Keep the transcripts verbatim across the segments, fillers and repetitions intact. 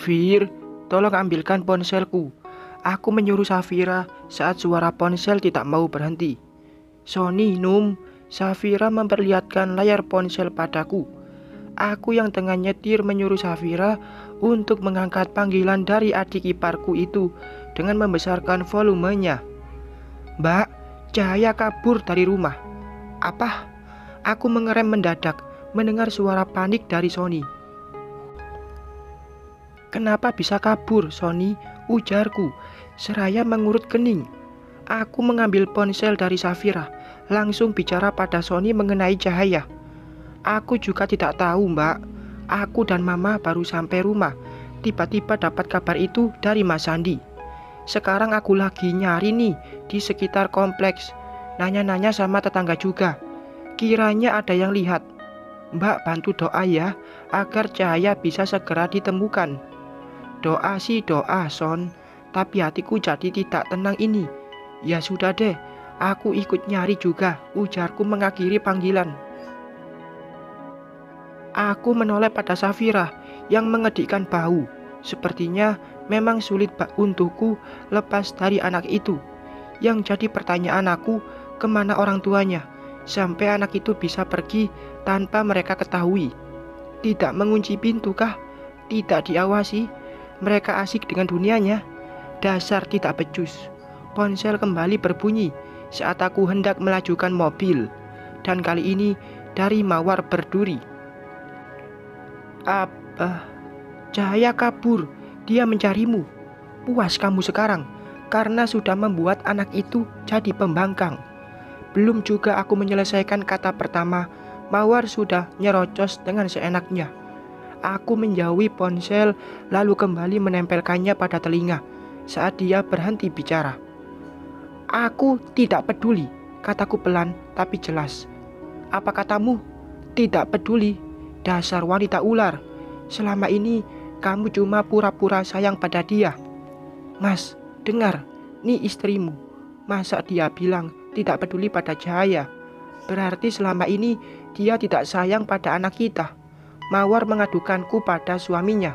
Fir, tolong ambilkan ponselku. Aku menyuruh Safira saat suara ponsel tidak mau berhenti. Sony, Num, Safira memperlihatkan layar ponsel padaku. Aku yang tengah nyetir menyuruh Safira untuk mengangkat panggilan dari adik iparku itu dengan membesarkan volumenya. Mbak, Cahaya kabur dari rumah. Apa? Aku mengerem mendadak mendengar suara panik dari Sony. Kenapa bisa kabur, Sony? Ujarku, seraya mengurut kening. Aku mengambil ponsel dari Safira, langsung bicara pada Sony mengenai Cahaya. Aku juga tidak tahu, Mbak. Aku dan Mama baru sampai rumah. Tiba-tiba dapat kabar itu dari Mas Sandi. Sekarang aku lagi nyari nih di sekitar kompleks. Nanya-nanya sama tetangga juga. Kiranya ada yang lihat. Mbak bantu doa ya, agar Cahaya bisa segera ditemukan. Doa sih doa, Son. Tapi hatiku jadi tidak tenang ini. Ya sudah deh, aku ikut nyari juga, ujarku mengakhiri panggilan. Aku menoleh pada Safira yang mengedikkan bahu. Sepertinya memang sulit untukku lepas dari anak itu. Yang jadi pertanyaan aku, kemana orang tuanya sampai anak itu bisa pergi tanpa mereka ketahui? Tidak mengunci pintu kah? Tidak diawasi? Mereka asik dengan dunianya. Dasar tidak becus. Ponsel kembali berbunyi saat aku hendak melajukan mobil. Dan kali ini dari mawar berduri. Apa? Cahaya kabur. Dia mencarimu. Puas kamu sekarang karena sudah membuat anak itu jadi pembangkang. Belum juga aku menyelesaikan kata pertama, mawar sudah nyerocos dengan seenaknya. Aku menjauhi ponsel lalu kembali menempelkannya pada telinga saat dia berhenti bicara. Aku tidak peduli, kataku pelan tapi jelas. Apa katamu? Tidak peduli. Dasar wanita ular. Selama ini kamu cuma pura-pura sayang pada dia. Mas, dengar, nih istrimu. Masa dia bilang tidak peduli pada Cahaya? Berarti selama ini dia tidak sayang pada anak kita. Mawar mengadukanku pada suaminya.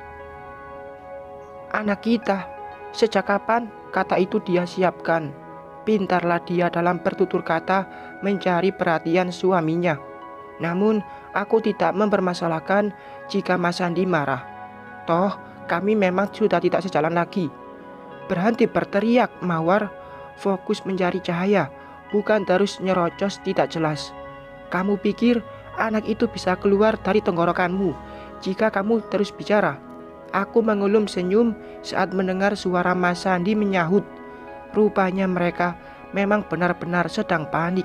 Anak kita, sejak kapan kata itu dia siapkan? Pintarlah dia dalam bertutur kata mencari perhatian suaminya. Namun aku tidak mempermasalahkan jika Mas Sandi marah. Toh kami memang sudah tidak sejalan lagi. Berhenti berteriak, Mawar. Fokus mencari Cahaya, bukan terus nyerocos tidak jelas. Kamu pikir anak itu bisa keluar dari tenggorokanmu jika kamu terus bicara? Aku mengulum senyum saat mendengar suara Mas Sandi menyahut. Rupanya mereka memang benar-benar sedang panik.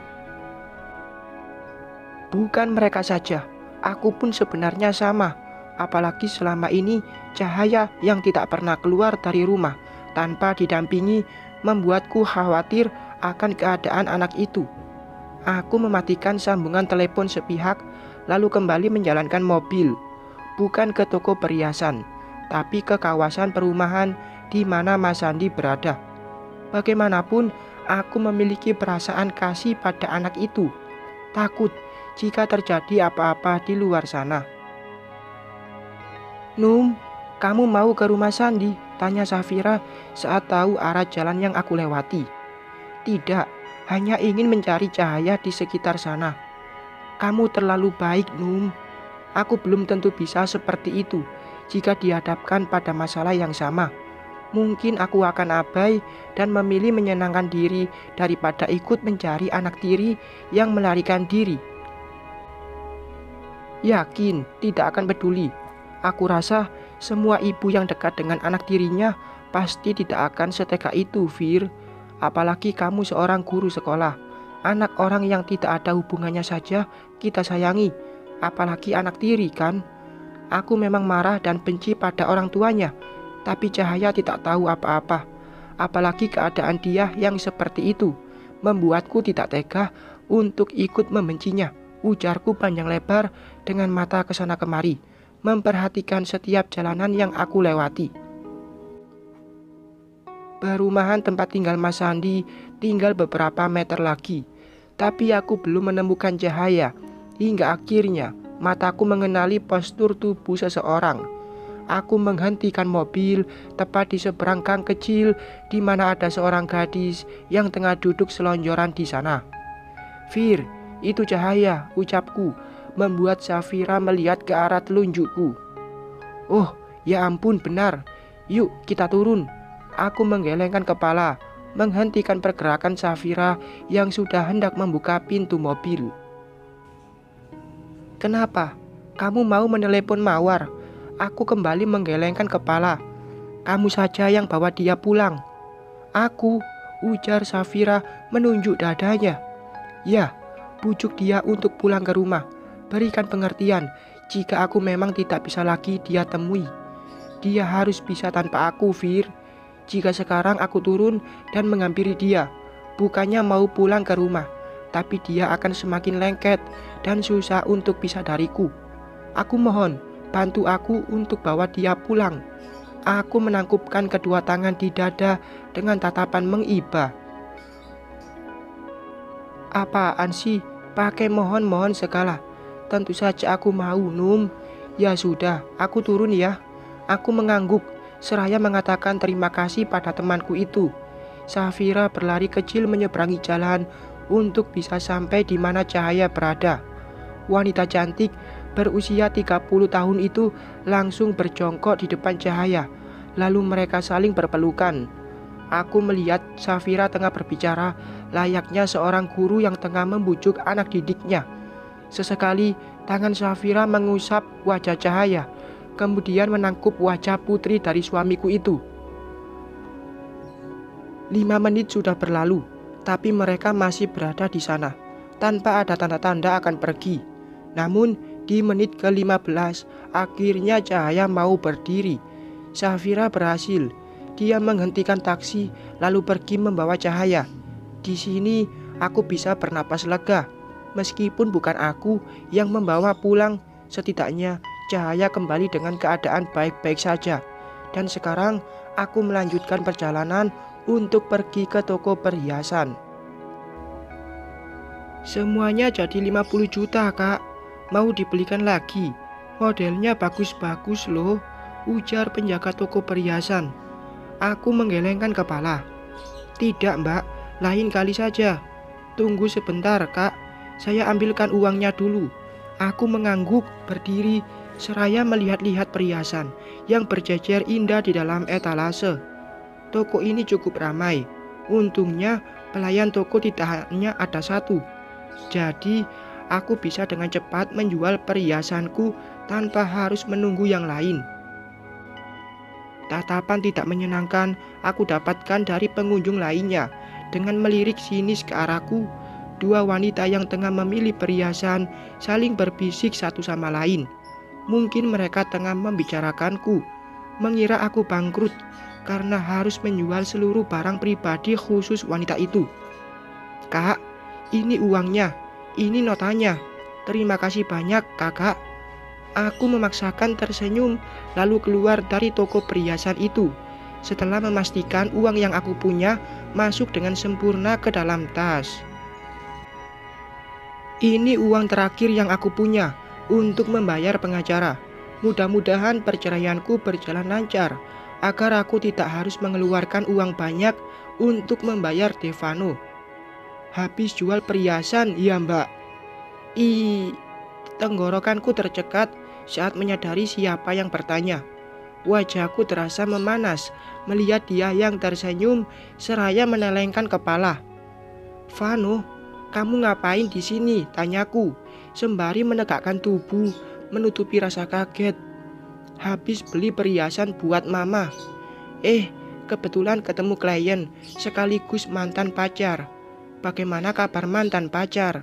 Bukan mereka saja, aku pun sebenarnya sama. Apalagi selama ini Cahaya yang tidak pernah keluar dari rumah tanpa didampingi membuatku khawatir akan keadaan anak itu. Aku mematikan sambungan telepon sepihak lalu kembali menjalankan mobil. Bukan ke toko perhiasan, tapi ke kawasan perumahan di mana Mas Sandi berada. Bagaimanapun aku memiliki perasaan kasih pada anak itu. Takut jika terjadi apa-apa di luar sana. Num, kamu mau ke rumah Sandi? Tanya Safira saat tahu arah jalan yang aku lewati. Tidak, hanya ingin mencari Cahaya di sekitar sana. Kamu terlalu baik, Num. Aku belum tentu bisa seperti itu jika dihadapkan pada masalah yang sama. Mungkin aku akan abai dan memilih menyenangkan diri daripada ikut mencari anak tiri yang melarikan diri. Yakin tidak akan peduli. Aku rasa semua ibu yang dekat dengan anak tirinya pasti tidak akan setega itu, Fir. Apalagi kamu seorang guru sekolah. Anak orang yang tidak ada hubungannya saja kita sayangi. Apalagi anak tiri, kan? Aku memang marah dan benci pada orang tuanya, tapi Cahaya tidak tahu apa-apa. Apalagi keadaan dia yang seperti itu membuatku tidak tega untuk ikut membencinya. Ujarku panjang lebar dengan mata kesana kemari, memperhatikan setiap jalanan yang aku lewati. Perumahan tempat tinggal Mas Sandi tinggal beberapa meter lagi, tapi aku belum menemukan Cahaya. Hingga akhirnya mataku mengenali postur tubuh seseorang. Aku menghentikan mobil tepat di seberang gang kecil di mana ada seorang gadis yang tengah duduk selonjoran di sana. "Fir, itu Cahaya," ucapku, membuat Safira melihat ke arah telunjukku. "Oh, ya ampun, benar. Yuk kita turun." Aku menggelengkan kepala, menghentikan pergerakan Safira yang sudah hendak membuka pintu mobil. "Kenapa? Kamu mau menelepon Mawar?" Aku kembali menggelengkan kepala. "Kamu saja yang bawa dia pulang." "Aku," ujar Safira menunjuk dadanya. "Ya, bujuk dia untuk pulang ke rumah. Berikan pengertian jika aku memang tidak bisa lagi dia temui. Dia harus bisa tanpa aku, Fir. Jika sekarang aku turun dan menghampiri dia, bukannya mau pulang ke rumah, tapi dia akan semakin lengket dan susah untuk bisa dariku. Aku mohon, bantu aku untuk bawa dia pulang." Aku menangkupkan kedua tangan di dada dengan tatapan mengiba. "Apaan sih? Pakai mohon-mohon segala. Tentu saja aku mau, Num." "Ya sudah, aku turun ya." Aku mengangguk, seraya mengatakan terima kasih pada temanku itu. Safira berlari kecil menyeberangi jalan untuk bisa sampai di mana Cahaya berada. Wanita cantik berusia tiga puluh tahun itu langsung berjongkok di depan Cahaya, lalu mereka saling berpelukan. Aku melihat Safira tengah berbicara layaknya seorang guru yang tengah membujuk anak didiknya. Sesekali tangan Safira mengusap wajah Cahaya, kemudian menangkup wajah putri dari suamiku itu. Lima menit sudah berlalu, tapi mereka masih berada di sana, tanpa ada tanda-tanda akan pergi. Namun di menit ke lima belas, akhirnya Cahaya mau berdiri. Safira berhasil. Dia menghentikan taksi lalu pergi membawa Cahaya. Di sini aku bisa bernapas lega. Meskipun bukan aku yang membawa pulang, setidaknya Cahaya kembali dengan keadaan baik-baik saja. Dan sekarang aku melanjutkan perjalanan untuk pergi ke toko perhiasan. "Semuanya jadi lima puluh juta, Kak. Mau dibelikan lagi. Modelnya bagus-bagus loh," ujar penjaga toko perhiasan. Aku menggelengkan kepala. "Tidak, Mbak. Lain kali saja." "Tunggu sebentar, Kak. Saya ambilkan uangnya dulu." Aku mengangguk berdiri seraya melihat-lihat perhiasan yang berjejer indah di dalam etalase. Toko ini cukup ramai. Untungnya pelayan toko tidak hanya ada satu. Jadi aku bisa dengan cepat menjual perhiasanku tanpa harus menunggu yang lain. Tatapan tidak menyenangkan aku dapatkan dari pengunjung lainnya. Dengan melirik sinis ke arahku, dua wanita yang tengah memilih perhiasan saling berbisik satu sama lain. Mungkin mereka tengah membicarakanku, mengira aku bangkrut karena harus menjual seluruh barang pribadi khusus wanita itu. "Kak, ini uangnya. Ini notanya. Terima kasih banyak, Kakak." Aku memaksakan tersenyum lalu keluar dari toko perhiasan itu. Setelah memastikan uang yang aku punya masuk dengan sempurna ke dalam tas. "Ini uang terakhir yang aku punya untuk membayar pengacara. Mudah-mudahan perceraianku berjalan lancar agar aku tidak harus mengeluarkan uang banyak untuk membayar Devano." "Habis jual perhiasan, ya Mbak?" "Ih." Tenggorokanku tercekat saat menyadari siapa yang bertanya. Wajahku terasa memanas melihat dia yang tersenyum seraya menelengkan kepala. "Vano, kamu ngapain di sini?" tanyaku, sembari menegakkan tubuh menutupi rasa kaget. "Habis beli perhiasan buat mama. Eh, kebetulan ketemu klien sekaligus mantan pacar. Bagaimana kabar mantan pacar?"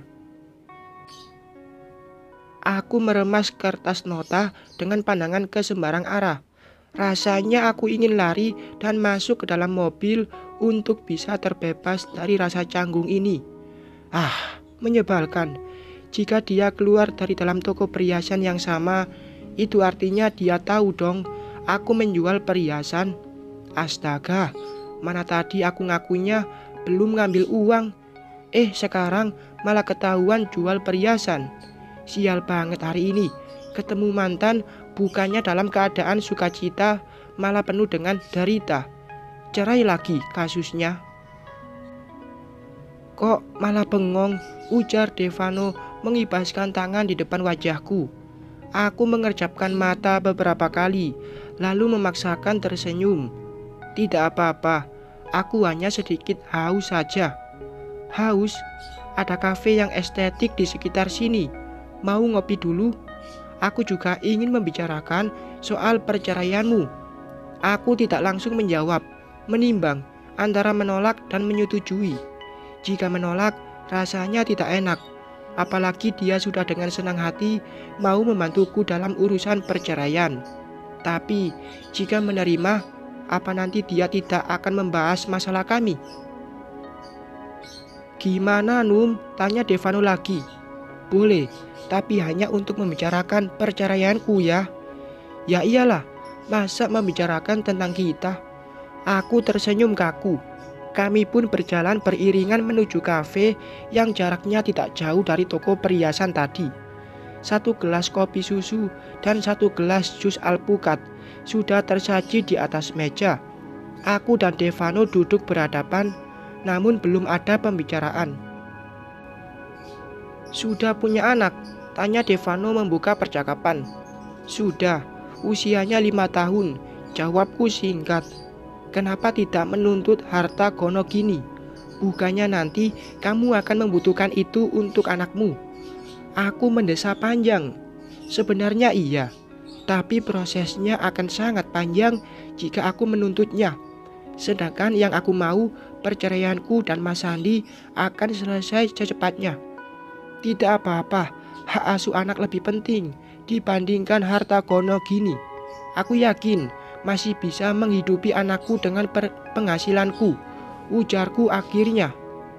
Aku meremas kertas nota dengan pandangan ke sembarang arah. Rasanya aku ingin lari dan masuk ke dalam mobil untuk bisa terbebas dari rasa canggung ini. Ah, menyebalkan. Jika dia keluar dari dalam toko perhiasan yang sama, itu artinya dia tahu dong aku menjual perhiasan. Astaga, mana tadi aku ngakunya belum ngambil uang. Eh, sekarang malah ketahuan jual perhiasan. Sial banget hari ini, ketemu mantan bukannya dalam keadaan sukacita, malah penuh dengan derita. Cerai lagi kasusnya. Kok malah bengong, ujar Devano mengibaskan tangan di depan wajahku. Aku mengerjapkan mata beberapa kali, lalu memaksakan tersenyum. Tidak apa-apa, aku hanya sedikit haus saja. Haus? Ada kafe yang estetik di sekitar sini. Mau ngopi dulu? Aku juga ingin membicarakan soal perceraianmu. Aku tidak langsung menjawab, menimbang antara menolak dan menyetujui. Jika menolak, rasanya tidak enak. Apalagi dia sudah dengan senang hati mau membantuku dalam urusan perceraian. Tapi jika menerima, apa nanti dia tidak akan membahas masalah kami? Gimana, Num? Tanya Devano lagi. Boleh, tapi hanya untuk membicarakan perceraianku ya. Ya iyalah, masa membicarakan tentang kita? Aku tersenyum kaku. Kami pun berjalan beriringan menuju kafe yang jaraknya tidak jauh dari toko perhiasan tadi. Satu gelas kopi susu dan satu gelas jus alpukat sudah tersaji di atas meja. Aku dan Devano duduk berhadapan, namun belum ada pembicaraan. Sudah punya anak? Tanya Devano membuka percakapan. Sudah, usianya lima tahun, jawabku singkat. Kenapa tidak menuntut harta gono gini? Bukannya nanti kamu akan membutuhkan itu untuk anakmu? Aku mendesah panjang. Sebenarnya iya, tapi prosesnya akan sangat panjang jika aku menuntutnya. Sedangkan yang aku mau, perceraianku dan Mas Sandi akan selesai secepatnya. Tidak apa-apa, hak asuh anak lebih penting dibandingkan harta gono gini. Aku yakin masih bisa menghidupi anakku dengan penghasilanku, ujarku akhirnya.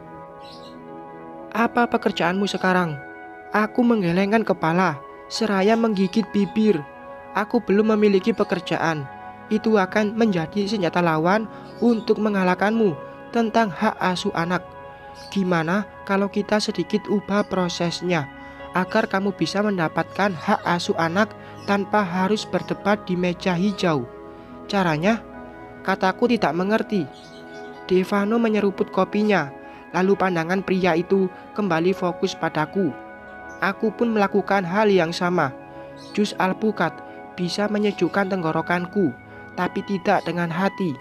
Apa pekerjaanmu sekarang? Aku menggelengkan kepala, seraya menggigit bibir. Aku belum memiliki pekerjaan. Itu akan menjadi senjata lawan untuk mengalahkanmu tentang hak asuh anak. Gimana kalau kita sedikit ubah prosesnya agar kamu bisa mendapatkan hak asuh anak tanpa harus berdebat di meja hijau? Caranya? Kataku tidak mengerti. Devano menyeruput kopinya, lalu pandangan pria itu kembali fokus padaku. Aku pun melakukan hal yang sama. Jus alpukat bisa menyejukkan tenggorokanku, tapi tidak dengan hati.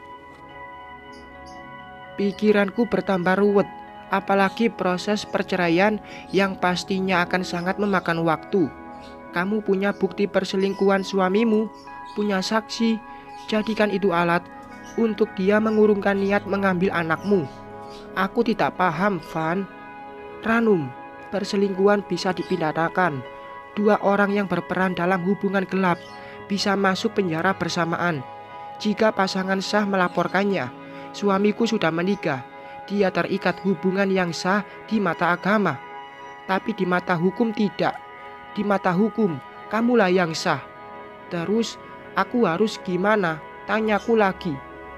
Pikiranku bertambah ruwet, apalagi proses perceraian yang pastinya akan sangat memakan waktu. Kamu punya bukti perselingkuhan suamimu, punya saksi, jadikan itu alat untuk dia mengurungkan niat mengambil anakmu. Aku tidak paham, Van. Ranum, perselingkuhan bisa dipidanakan. Dua orang yang berperan dalam hubungan gelap bisa masuk penjara bersamaan. Jika pasangan sah melaporkannya, suamiku sudah menikah. Dia terikat hubungan yang sah di mata agama, tapi di mata hukum tidak. Di mata hukum, kamulah yang sah. Terus, aku harus gimana? Tanyaku lagi.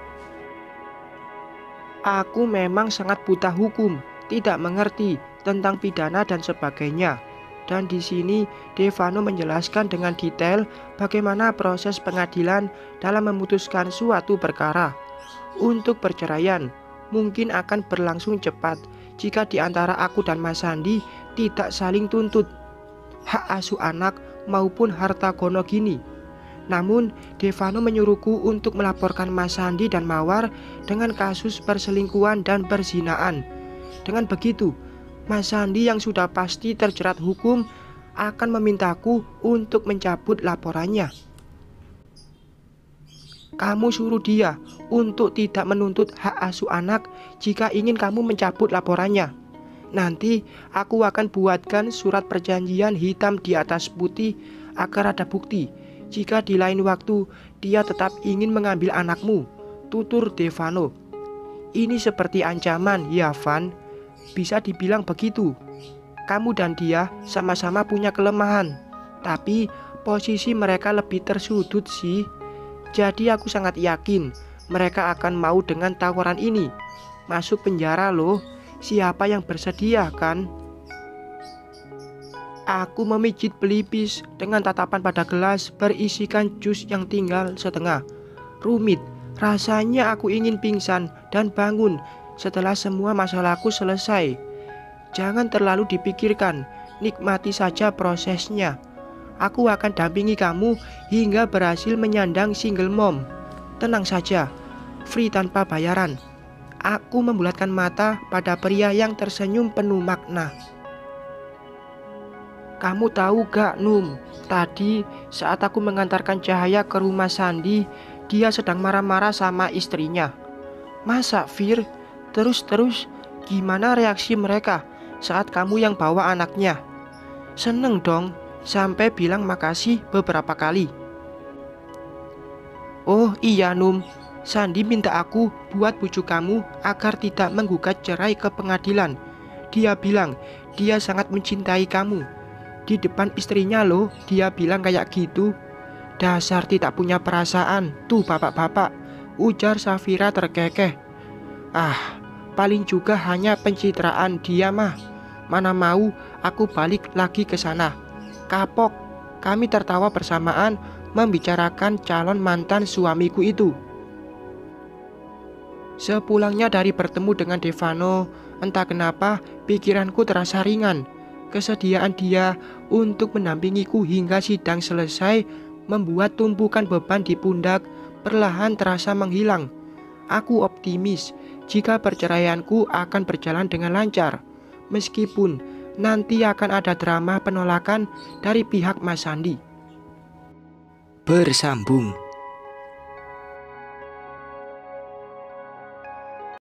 Aku memang sangat buta hukum, tidak mengerti tentang pidana dan sebagainya. Dan di sini Devano menjelaskan dengan detail bagaimana proses pengadilan dalam memutuskan suatu perkara. Untuk perceraian mungkin akan berlangsung cepat jika di antara aku dan Mas Sandi tidak saling tuntut hak asuh anak maupun harta gono gini. Namun Devano menyuruhku untuk melaporkan Mas Sandi dan Mawar dengan kasus perselingkuhan dan perzinaan. Dengan begitu, Mas Sandi yang sudah pasti terjerat hukum akan memintaku untuk mencabut laporannya. Kamu suruh dia untuk tidak menuntut hak asuh anak jika ingin kamu mencabut laporannya. Nanti aku akan buatkan surat perjanjian hitam di atas putih agar ada bukti jika di lain waktu dia tetap ingin mengambil anakmu, tutur Devano. Ini seperti ancaman, ya Van. Bisa dibilang begitu. Kamu dan dia sama-sama punya kelemahan, tapi posisi mereka lebih tersudut sih. Jadi aku sangat yakin mereka akan mau dengan tawaran ini. Masuk penjara loh. Siapa yang bersedia kan? Aku memijit pelipis dengan tatapan pada gelas berisikan jus yang tinggal setengah. Rumit, rasanya aku ingin pingsan dan bangun setelah semua masalahku selesai. Jangan terlalu dipikirkan, nikmati saja prosesnya. Aku akan dampingi kamu hingga berhasil menyandang single mom. Tenang saja, free tanpa bayaran. Aku membulatkan mata pada pria yang tersenyum penuh makna. Kamu tahu gak, Num? Tadi saat aku mengantarkan Cahaya ke rumah Sandi, dia sedang marah-marah sama istrinya. Masa, Fir? Terus-terus gimana reaksi mereka saat kamu yang bawa anaknya? Seneng dong, sampai bilang makasih beberapa kali. Oh iya, Num, Sandi minta aku buat bujuk kamu agar tidak menggugat cerai ke pengadilan. Dia bilang dia sangat mencintai kamu. Di depan istrinya loh, dia bilang kayak gitu. Dasar tidak punya perasaan, tuh bapak-bapak, ujar Safira terkekeh. Ah, paling juga hanya pencitraan dia mah. Mana mau aku balik lagi ke sana. Kapok. Kami tertawa bersamaan membicarakan calon mantan suamiku itu. Sepulangnya dari bertemu dengan Devano, entah kenapa pikiranku terasa ringan. Kesediaan dia untuk mendampingiku hingga sidang selesai membuat tumpukan beban di pundak perlahan terasa menghilang. Aku optimis jika perceraianku akan berjalan dengan lancar, meskipun nanti akan ada drama penolakan dari pihak Mas Sandi. Bersambung.